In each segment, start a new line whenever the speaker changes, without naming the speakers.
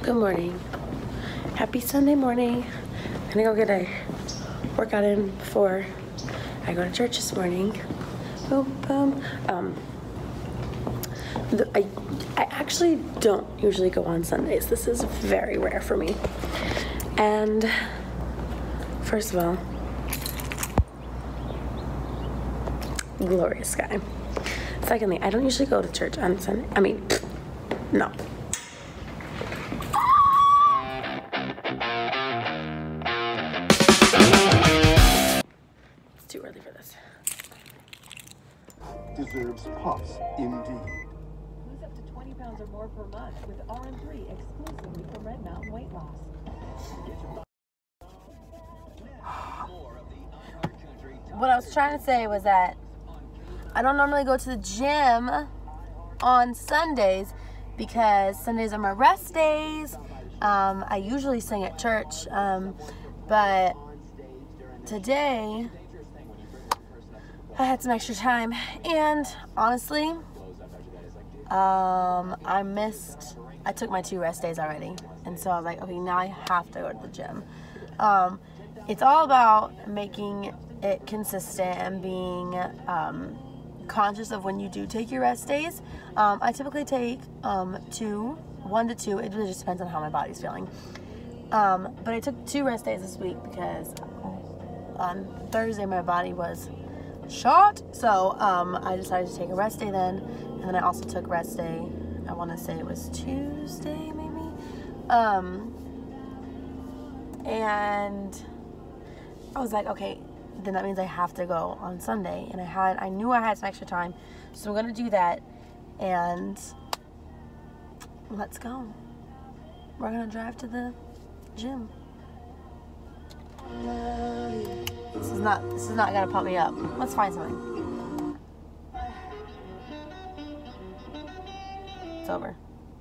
Good morning. Happy Sunday morning. I'm gonna go get a workout in before I go to church this morning. Boom, boom. I actually don't usually go on Sundays. This is very rare for me. And first of all, glorious sky. Secondly, I don't usually go to church on Sunday. I mean, no. It's too early for this.
Deserves puffs, indeed.
Lose up to 20 pounds or more per month with RM3 exclusively from Red Mountain Weight Loss.
What I was trying to say was that I don't normally go to the gym on Sundays because Sundays are my rest days. I usually sing at church, but today I had some extra time, and honestly, I took my 2 rest days already, and so I was like, okay, now I have to go to the gym. It's all about making it consistent and being conscious of when you do take your rest days. I typically take 1 to 2. It really just depends on how my body's feeling. But I took 2 rest days this week because on Thursday my body was shot. So I decided to take a rest day then, and then I also took rest day. I want to say it was Tuesday maybe. And I was like, okay, then that means I have to go on Sunday, and I knew I had some extra time, so I'm gonna do that, and let's go. We're gonna drive to the gym. This is not gonna pump me up. Let's find something. It's over.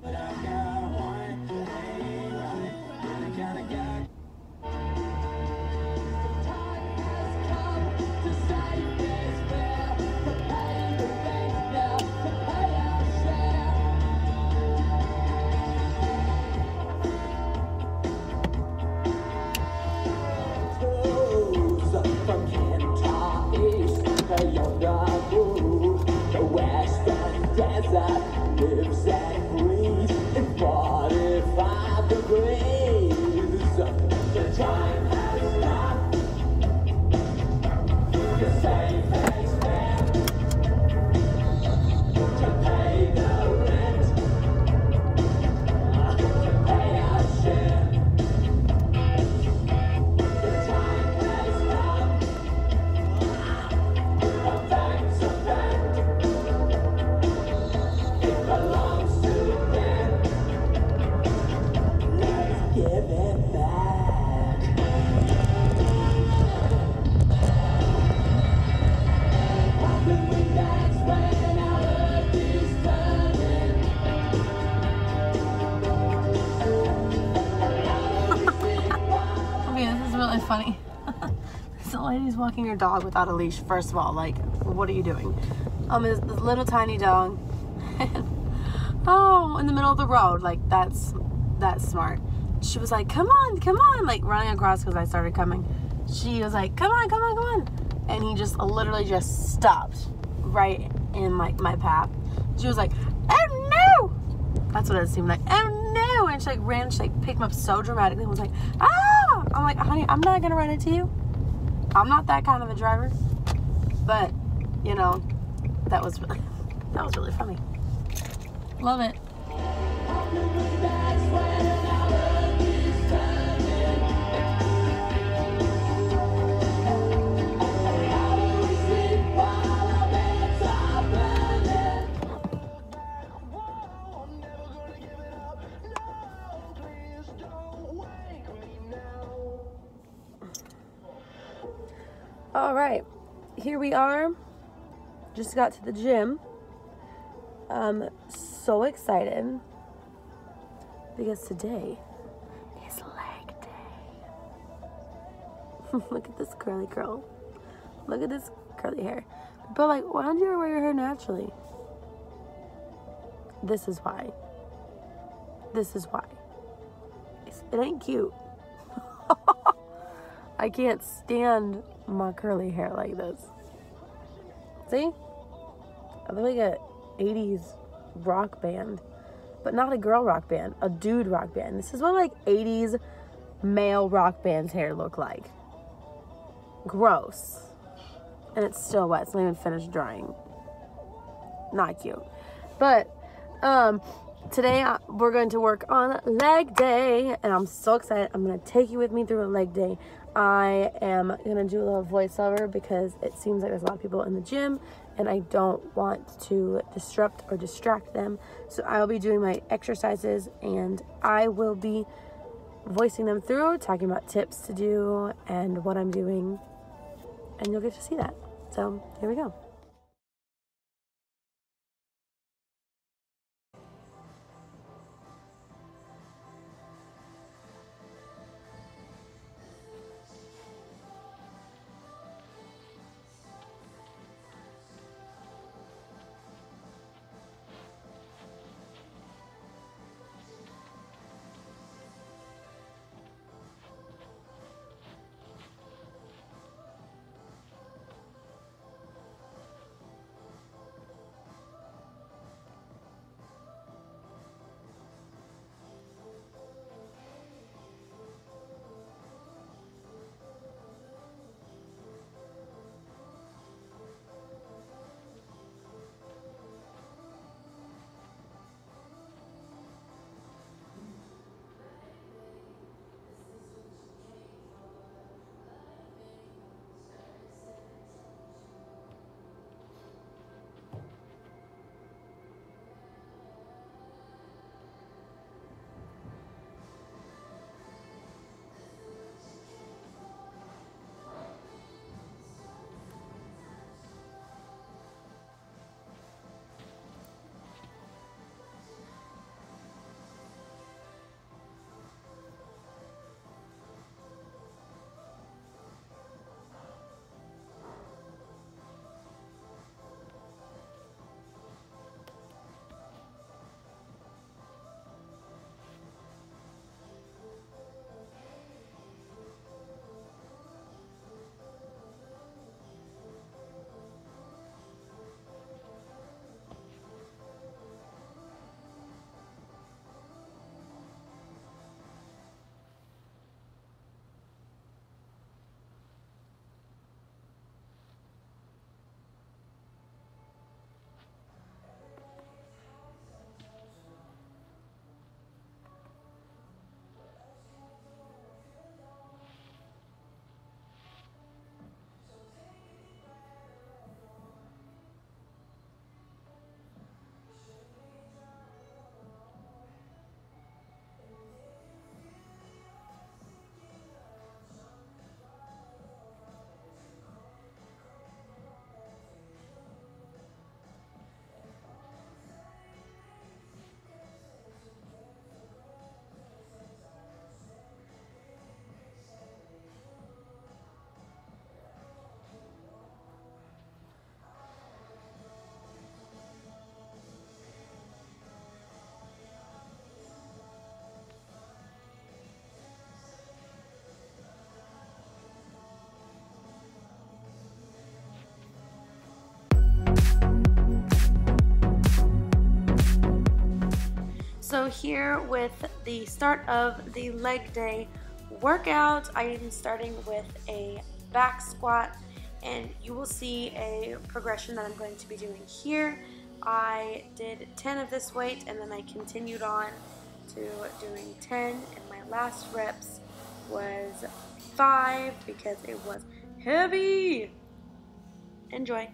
Lives and breathes in 45 degrees. The time has come. The same place there to pay the rent, to pay our share. The time has come. A back to back. Belongs to them. Let's give it back. How can we dance when our earth is turning?
Okay, this is really funny. So lady's walking her dog without a leash. First of all, like, what are you doing? This little tiny dog. Oh, in the middle of the road, like that's smart. She was like, come on, like running across because I started coming. She was like, come on, and he just literally just stopped right in like my path. She was like, oh no, that's what it seemed like. Oh no, and she like ran, she like picked him up so dramatically and was like, ah. I'm like, honey, I'm not gonna run into you. I'm not that kind of a driver. But you know, that was really funny. Love it. All right, here we are. Just got to the gym. So excited because today is leg day. Look at this curly curl. Look at this curly hair. People are like, why don't you ever wear your hair naturally? This is why. This is why. It ain't cute. I can't stand my curly hair like this. See? I look like a 80s rock band. But not a girl rock band. A dude rock band. This is what like 80s male rock band's hair look like. Gross. And it's still wet. It's not even finished drying. Not cute. But today we're going to work on leg day, and I'm so excited. I'm going to take you with me through a leg day. I am going to do a little voiceover because it seems like there's a lot of people in the gym, and I don't want to disrupt or distract them. So I will be doing my exercises, and I will be voicing them through, talking about tips to do and what I'm doing, and you'll get to see that. So here we go. So here with the start of the leg day workout, I am starting with a back squat, and you will see a progression that I'm going to be doing here. I did 10 of this weight, and then I continued on to doing 10, and my last reps was 5 because it was heavy. Enjoy.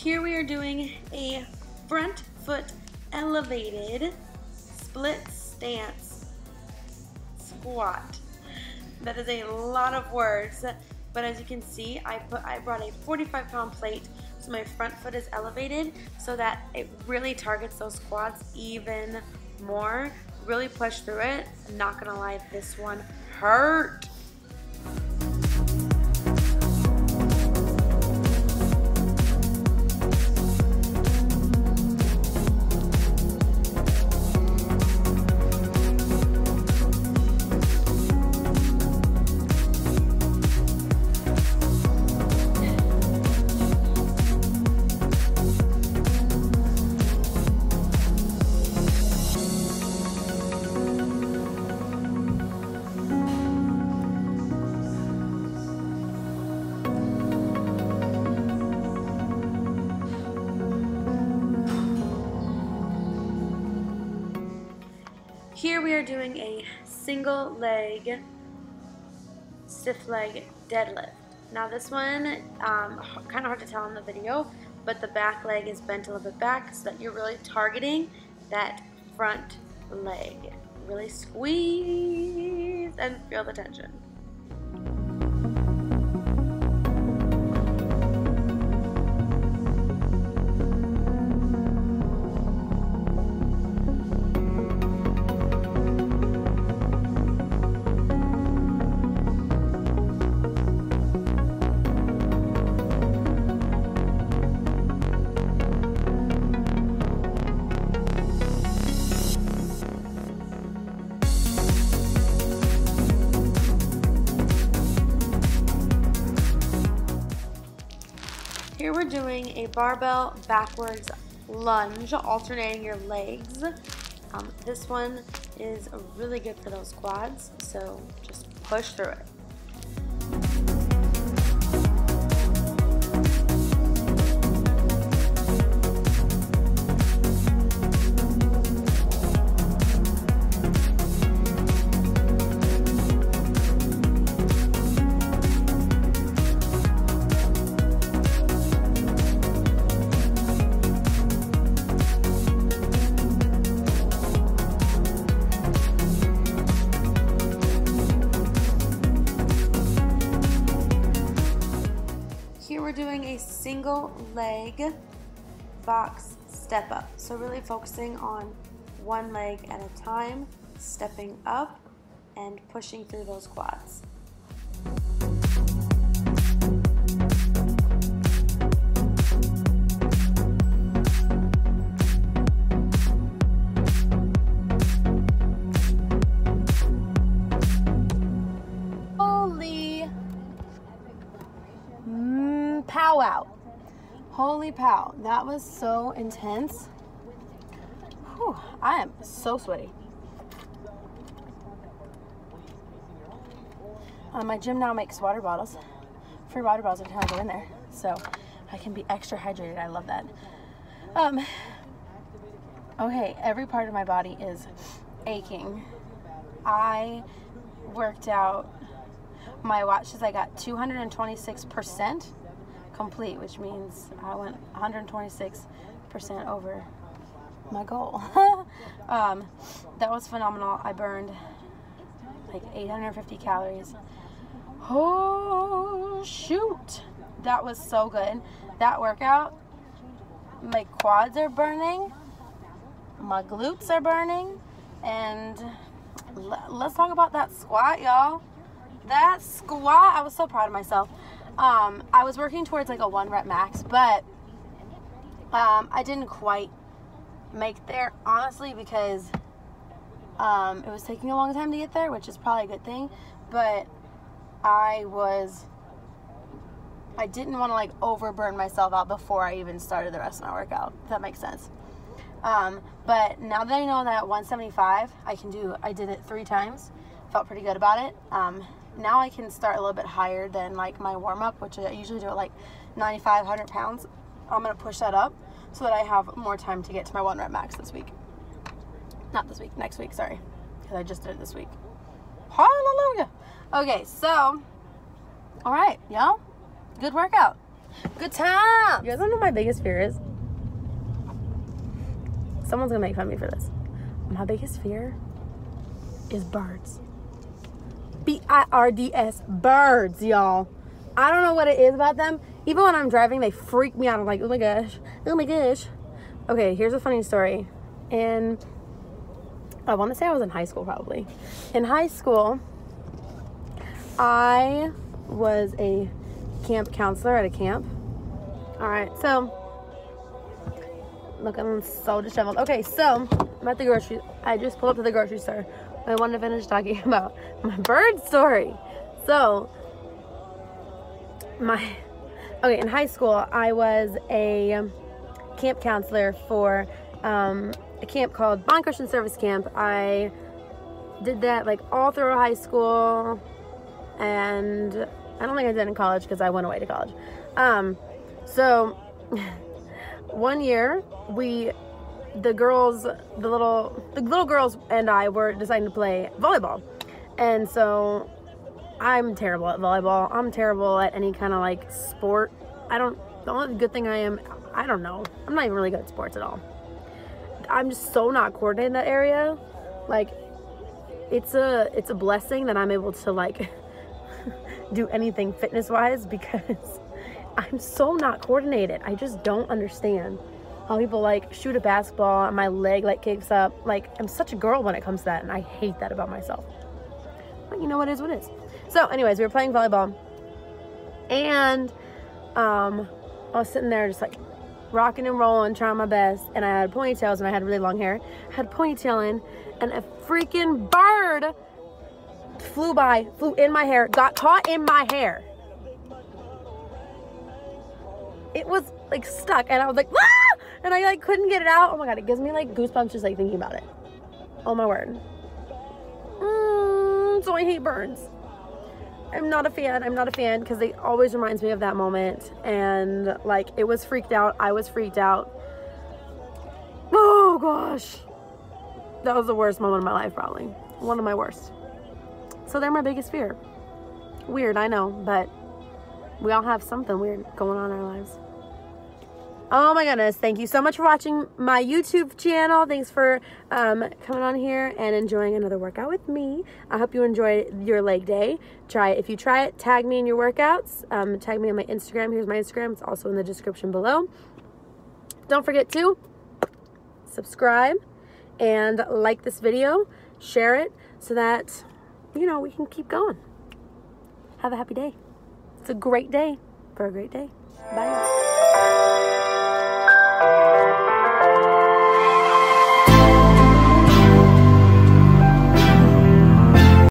Here we are doing a front foot elevated split stance squat. That is a lot of words, but as you can see, I brought a 45-pound plate, so my front foot is elevated so that it really targets those quads even more. Really push through it. I'm not gonna lie, this one hurt. Here we are doing a single leg, stiff leg deadlift. Now this one, kind of hard to tell in the video, but the back leg is bent a little bit back so that you're really targeting that front leg. Really squeeze and feel the tension. Here we're doing a barbell backwards lunge, alternating your legs. This one is really good for those quads, so just push through it. We're doing a single leg box step up. So really focusing on one leg at a time, stepping up and pushing through those quads. Wow. Holy pow, that was so intense. Whew, I am so sweaty. My gym now makes water bottles. Free water bottles every time I go in there, so I can be extra hydrated. I love that. Okay, every part of my body is aching. I worked out. My watch says I got 226% complete, which means I went 126% over my goal. That was phenomenal. I burned like 850 calories. Oh shoot, that was so good. That workout, my quads are burning, my glutes are burning, and let's talk about that squat, y'all. That squat, I was so proud of myself. I was working towards like a 1 rep max, but I didn't quite make there, honestly, because it was taking a long time to get there, which is probably a good thing, but I didn't want to like overburn myself out before I even started the rest of my workout, if that makes sense. But now that I know that 175 I did it 3 times, felt pretty good about it. Now I can start a little bit higher than like my warm-up, which I usually do at like 95, 100 pounds. I'm going to push that up so that I have more time to get to my 1 rep max this week. Not this week, next week, sorry. Because I just did it this week. Hallelujah. Okay, so, all right, y'all. Good workout. Good time. You guys don't know what my biggest fear is? Someone's gonna make fun of me for this. My biggest fear is birds. B-I-R-D-S. Birds, y'all. I don't know what it is about them. Even when I'm driving, they freak me out. I'm like, oh my gosh. Oh my gosh. Okay, here's a funny story. And I want to say I was in high school, probably. In high school, I was a camp counselor at a camp. All right, so look, I'm so disheveled. Okay, so I'm at the grocery. I just pulled up to the grocery store. I wanted to finish talking about my bird story. So, in high school, I was a camp counselor for a camp called Bond Christian Service Camp. I did that like all through high school, and I don't think I did it in college because I went away to college. So one year the little girls and I were deciding to play volleyball, and so I'm terrible at volleyball. I'm terrible at any kind of like sport. The only good thing I don't know. I'm not even really good at sports at all. I'm just so not coordinated in that area. Like, it's a blessing that I'm able to like do anything fitness wise, because I'm so not coordinated. I just don't understand how people like shoot a basketball and my leg like kicks up. Like, I'm such a girl when it comes to that, and I hate that about myself. But you know what is what is. So anyways, we were playing volleyball, and I was sitting there just like rocking and rolling, trying my best, and I had ponytails and I had really long hair. I had a ponytail in, and a freaking bird flew in my hair, got caught in my hair. It was like stuck, and I was like, ah! And I like couldn't get it out. Oh my god, it gives me like goosebumps just like thinking about it. Oh my word. So I hate birds. I'm not a fan because it always reminds me of that moment, and like it was freaked out. I was freaked out. Oh gosh, that was the worst moment of my life, probably one of my worst. So they're my biggest fear. Weird, I know, but we all have something weird going on in our lives. Oh my goodness, thank you so much for watching my YouTube channel. Thanks for coming on here and enjoying another workout with me. I hope you enjoy your leg day. If you try it, tag me in your workouts. Tag me on my Instagram. Here's my Instagram. It's also in the description below. Don't forget to subscribe and like this video. Share it so that, you know, we can keep going. Have a happy day. It's a great day for a great day. Bye.